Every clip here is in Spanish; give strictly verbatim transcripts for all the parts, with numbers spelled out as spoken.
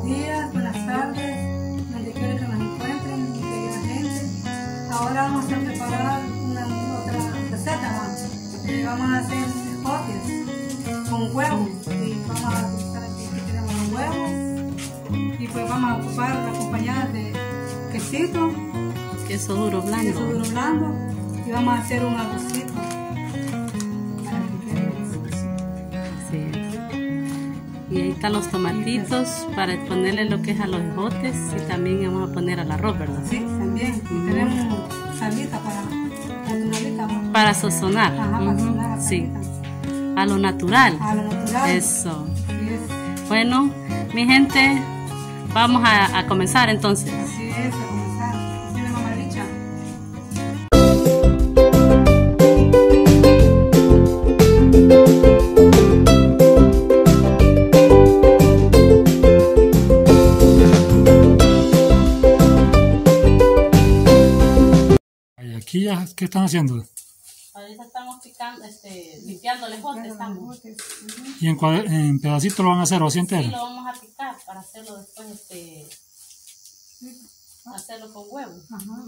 días, buenas tardes, donde quiera que nos encuentren, mi querida gente. Ahora vamos a preparar una otra receta más. Eh, vamos a hacer ejotes con huevos y vamos a utilizar aquí, aquí tenemos los huevos y pues vamos a ocupar acompañadas de quesito, queso duro blando, queso duro blando y vamos a hacer un arrocito. Y ahí están los tomatitos para ponerle lo que es a los ejotes y también vamos a poner al arroz, ¿verdad? Sí, también. Y tenemos salita para naturalita. Para sazonar. Ajá, para sazonar la sí. salita. A lo natural. A lo natural. Eso. Así es. Bueno, mi gente, vamos a, a comenzar entonces. Así es, a comenzar. Así es, mamá Richa. Aquí ya, ¿qué están haciendo? Ahorita estamos picando, este, limpiando el ejote, estamos. ¿Y en, en pedacitos lo van a hacer o así entero? Sí, lo vamos a picar para hacerlo después, este, hacerlo con huevo. Ajá.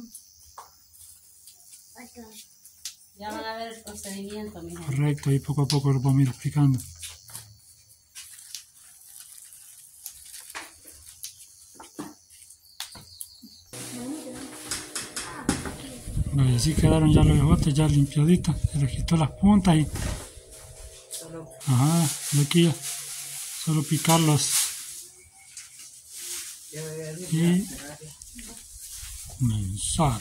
Ya van a ver el procedimiento, mi gente. Correcto, y poco a poco lo vamos a ir explicando. Bueno, y así quedaron ya los ejotes ya limpiaditos, se les quitó las puntas y ajá, de aquí ya solo picarlos y comenzar.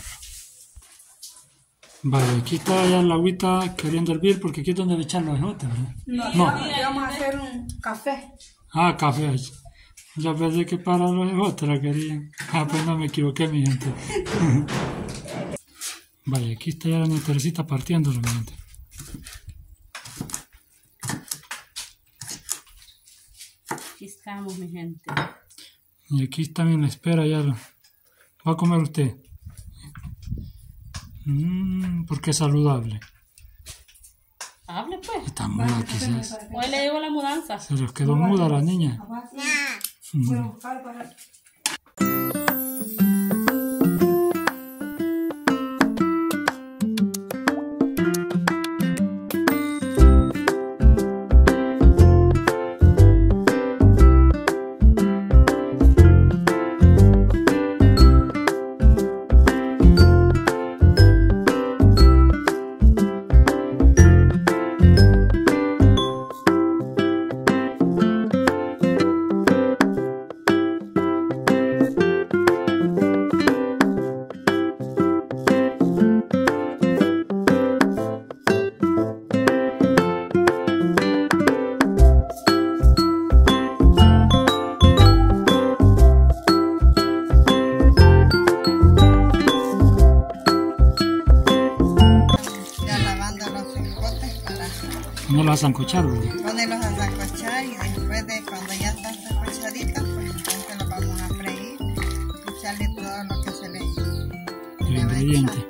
Vale, aquí está ya la agüita queriendo hervir porque aquí es donde le echan los ejotes, ¿verdad? No, No. aquí vamos a hacer un café. Ah, café. Ya pensé que para los ejotes la querían. Ah, pues no me equivoqué, mi gente. Vale, aquí está ya la Teresita partiéndolo, mi gente. Aquí estamos, mi gente. Y aquí también la espera ya. Lo... ¿Va a comer usted? Mmm, porque es saludable. Hable pues. Está muda quizás. Hoy le digo la mudanza. Se los quedó muda la niña. Bueno, para, para. No la sancochar, ¿verdad? Ponerlos a sancochar y después de cuando ya están sancochaditas, pues entonces los vamos a freír y echarle todo lo que se le El ingrediente.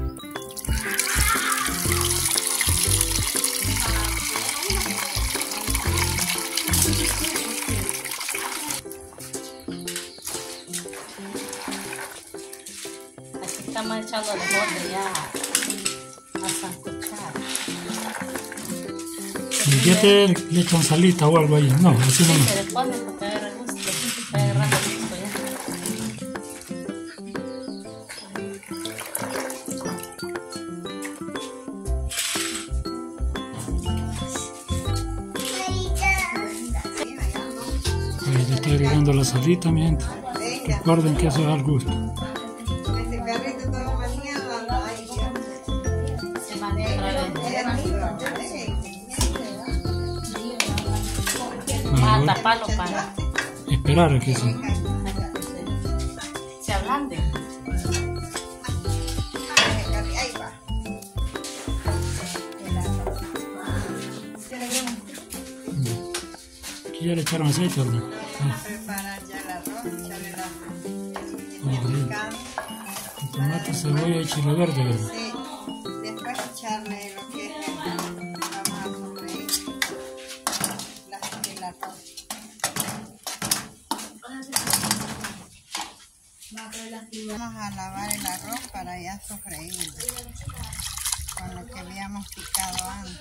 Aquí estamos echando el ejote ya a sancochar. ¿Y qué te le echan salita o algo ahí? No, así no. Se le pone porque agarra gusto, está agarrando gusto ya. Ahí le está agregando la salita, mi gente. Recuerden que eso es al gusto. Este perrito todo maneado, ahí Se maneja otra vez. Vamos a taparlo para Esperar a que se... se ablande. ahí va. Aquí ya le echaron aceite, ¿verdad? Ah, Preparar ya el arroz, echarle la ah, tomate, cebolla y chile verde, ¿verdad? sí. Después echarle lo que es el, vamos a sofreír la, el arroz. Vamos a lavar el arroz para ya sofreírlo con lo que habíamos picado antes.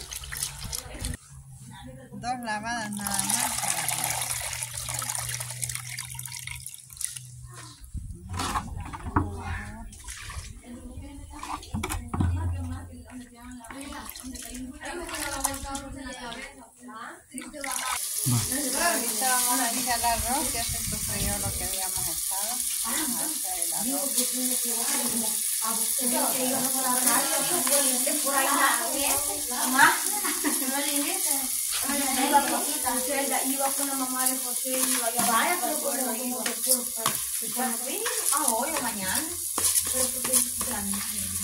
Dos lavadas nada más para arroz. Ahorita vamos a echar el arroz, ya se sofrió lo que habíamos echado. Vamos a echar el arroz. Iba con la mamá de José y iba a vaya, pero por lo mismo de puro. Ah, hoy o mañana. Pero porque es grande.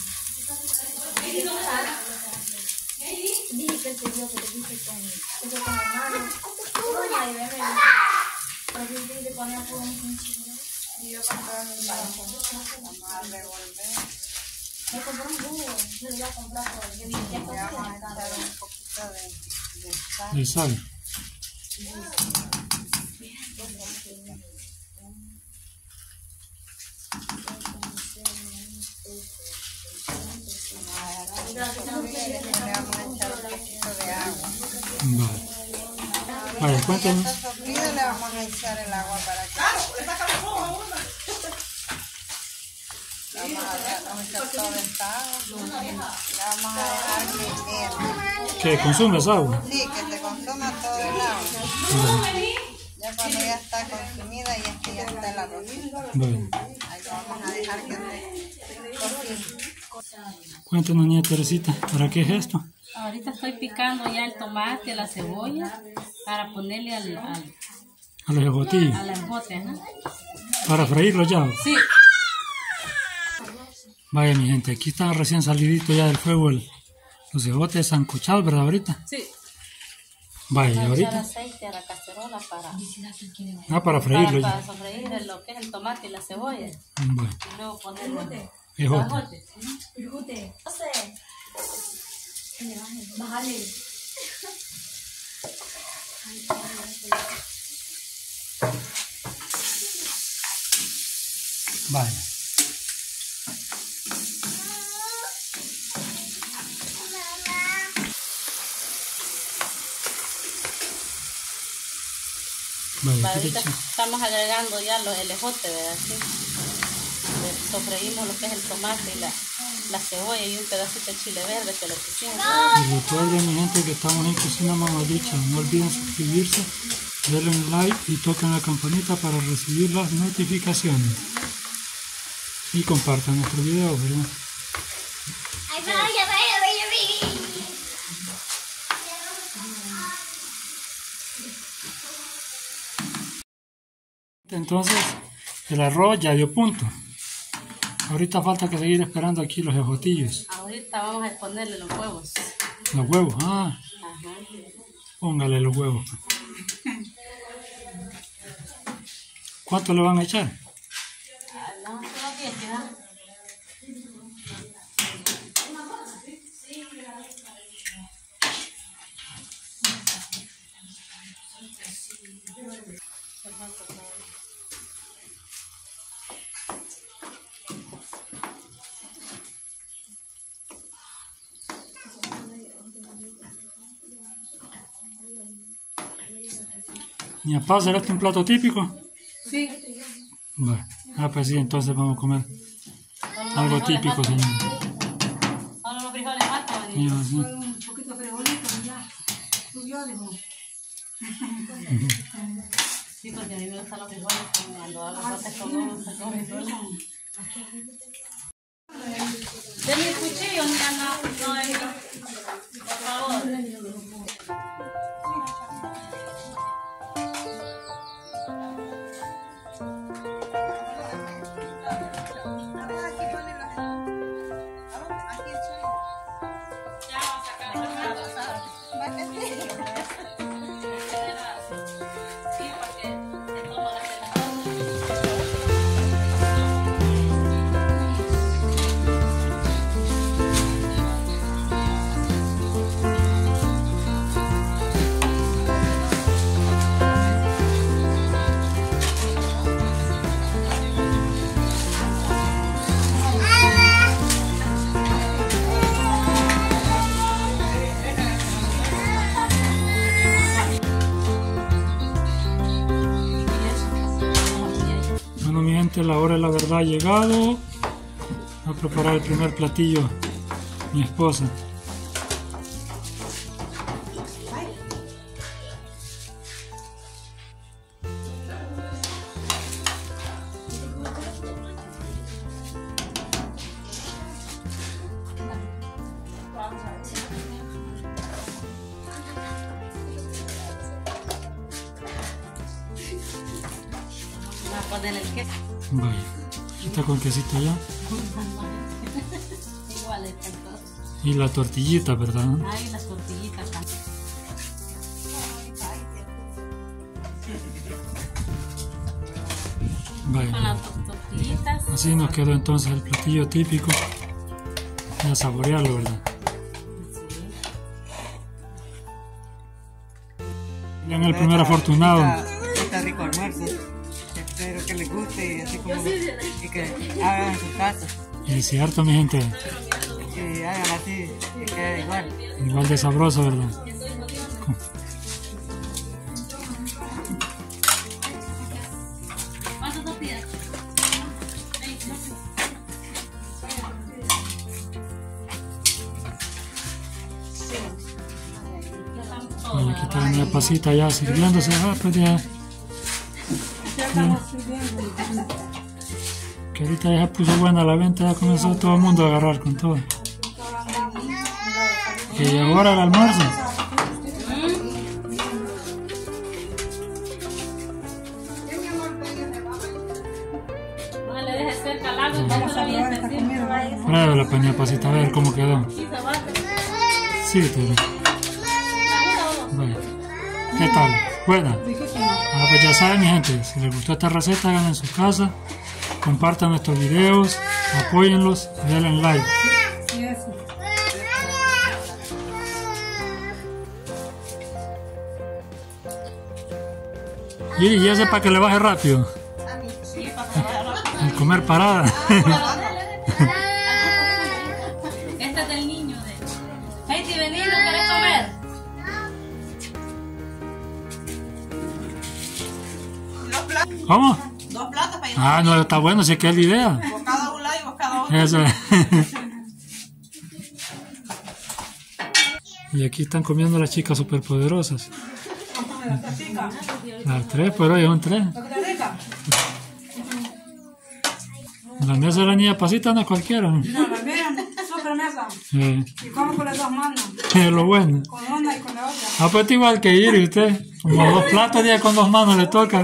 Dije que te dio, que te dije con con mamá. No, ahí bebé. Pero yo te dije poner por un pinche. Y yo compré un banco. Vamos a revolver. Me compré un jugo. Yo le iba a comprar por el día. Y vamos a echar un poquito de, de sal. De sal. Le vamos a echar un poquito de agua. Vale. Vale, cuéntanos. Ya está sofrido, le vamos a echar el agua para que... Le vamos a dar, vamos a echar toda esta agua. Le vamos a dejar que hierva. ¿Que consumes agua? Sí, que se consuma todo el agua. Vale. Ya cuando ya está consumida y es que ya está el arroz. Vale. Ahí lo vamos a dejar que se cocine. Cuéntanos, niña Teresita, ¿para qué es esto? Ahorita estoy picando ya el tomate, la cebolla, para ponerle al, al, A los ejotillos. al ejote, ¿no? Para freírlo ya. Sí. Vaya, mi gente, aquí están recién saliditos ya del fuego el, los ejotes sancochados, ¿verdad? Ahorita. Sí. Vaya, ¿y Echar ahorita? aceite a la cacerola para, Ah, para freírlo para, ya. para sofreír lo que es el tomate y la cebolla. Bueno, Y luego ponerle ejote. ejote. Fíjate. No sé. Bájale. Vaya. Vaya, ¿qué Ahorita te echa? estamos agregando ya los, el ejote, ¿verdad? Sí. Le sofreímos lo que es el tomate y la, la cebolla y un pedacito de chile verde que le pusimos. Y recuerden, mi gente, que estamos en Cocina Mamalucha. No olviden suscribirse, darle un like y toquen la campanita para recibir las notificaciones. Y compartan nuestro video, ¿verdad? Ay, vaya, vaya, vaya, vaya. Entonces, el arroz ya dio punto. Ahorita falta que seguir esperando aquí los ejotillos. Ahorita vamos a ponerle los huevos. Los huevos, ah, Ajá. póngale los huevos. ¿Cuánto le van a echar? Ah, no, solo diez, ¿verdad? ¿Niña Paz, será este un plato típico? Sí. Bueno, ah, pues sí, entonces vamos a comer algo típico, señor. Solo los frijoles matos, Sí, ¿verdad? sí. Fue un poquito frijolito y ya. Subió, dijo. Sí, porque a mí me gustan los frijoles cuando hago patas con huevos, con frijoles. Denme el cuchillo, niña, no, no, eh, por favor. gente, la hora de la verdad ha llegado. Va a preparar el primer platillo mi esposa. Va a poner el queso. Vaya, está con quesito ya. Igual está todo. Y la tortillita, ¿verdad? Ahí las tortillitas también. Con Vaya. las dos tortillitas. Así nos quedó entonces el platillo típico. Y a saborearlo, ¿verdad? En el primer afortunado. Está, está rico almuerzo. Espero que les guste y así como y que hagan en su casa. Y es cierto, mi gente. Que hagan así, que quede igual. Igual de sabroso, ¿verdad? ¿Cuántas tortillas? Y aquí está una pasita ya sirviéndose. Ah, pues ya. Ya estamos sirviendo. Que ahorita ya se puso buena la venta, ya comenzó todo el mundo a agarrar con todo. Y ahora el almuerzo. No le dejes cerca al agua, Vamos a probar esta comida. ¿Vale? Prueba la paña pasita, a ver cómo quedó. Sí, todo. Vaya. ¿Qué tal? Buena. Riquísimo. Ah, pues ya saben, mi gente, si les gustó esta receta, hagan en su casa, compartan nuestros videos, apóyenlos y denle like. Sí, eso. Y, y ese para que le baje rápido. El comer parada. Este es del niño de Heidi, vení, ¿no querés comer? Dos platos, ¿Cómo? dos platos para ir. Ah, no, está bueno, si es que es la idea. Vos cada un lado y vos cada otro. Eso es. Y aquí están comiendo las chicas superpoderosas. Está chica. Las tres, pero hoy son tres. ¿Lo que te rica? La mesa de la niña pasita no es cualquiera. ¿no? No, la miran, súper mesa. Eh, Y como con las dos manos. es lo bueno. Con una y con la otra. Ah, pues está igual que ir y usted. Como dos platos ya con dos manos le toca.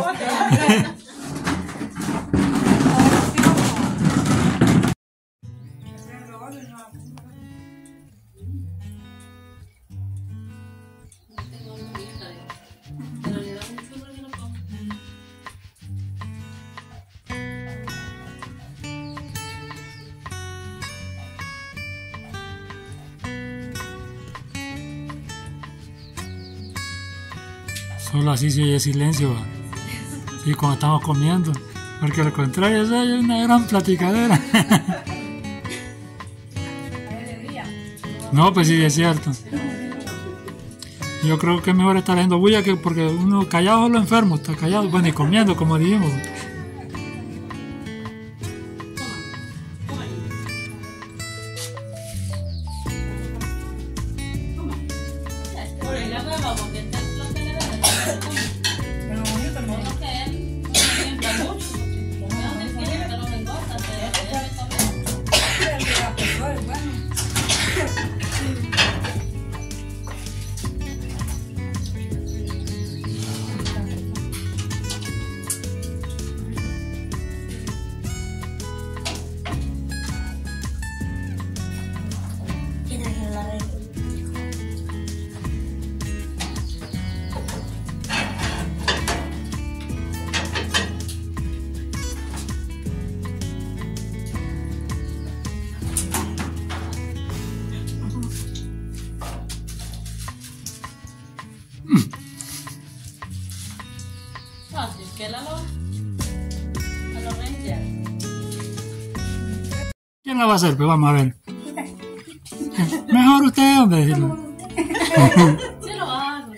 Solo así se oye silencio. ¿Va? Sí, cuando estamos comiendo. Porque al contrario, eso es una gran platicadera. No, pues sí, es cierto. Yo creo que es mejor estar haciendo bulla que porque uno callado solo enfermo, está callado, bueno, y comiendo, como dijimos. Ya nos vamos, que está lo que le da. Pero bonito, ¿no? Lo que él no siembra mucho. Yo no quiero que no me engorda, se debe comer. El de la persona es bueno. Fácil, que la lo... A lo reyes. ¿Quién la va a hacer? Pues vamos a ver. Mejor usted, hombre. Decirlo. Sí lo hago.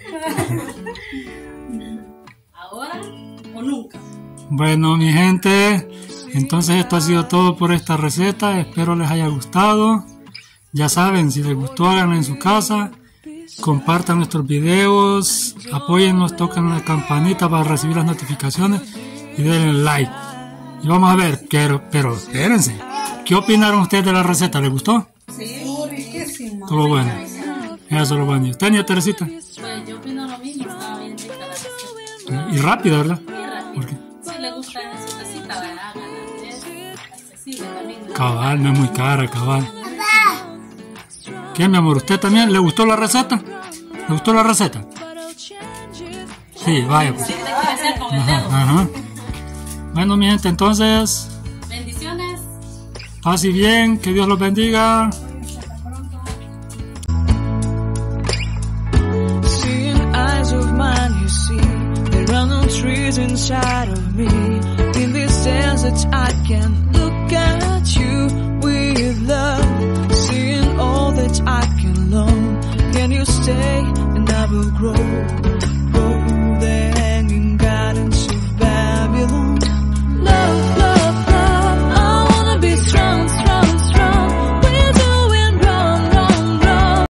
¿Ahora o nunca? Bueno, mi gente, Entonces esto ha sido todo por esta receta. Espero les haya gustado. Ya saben, si les gustó, háganlo en su casa. Compartan nuestros videos, apóyennos, toquen la campanita para recibir las notificaciones y denle like. Y vamos a ver, pero, pero espérense, ¿qué opinaron ustedes de la receta? ¿Les gustó? Sí, riquísimo. Todo lo bueno. Eso es lo bueno. ¿Y usted, niña Teresita? Pues yo opino lo mismo, estaba bien rica la receta. Y rápida, ¿verdad? Y rápido. ¿Por qué? Si le gusta en su casita, ¿verdad? Háganla. Es accesible también. Cabal, no es muy cara, cabal. ¿Qué, mi amor? ¿Usted también le gustó la receta? ¿Le gustó la receta? Sí, vaya. Pues. Sí, te quiere hacer con el Ajá, dedo. ajá. Bueno, mi gente, entonces, Bendiciones. paz y bien, que Dios los bendiga. Seeing eyes of mine, you see, there are no trees inside of me. In this desert, I can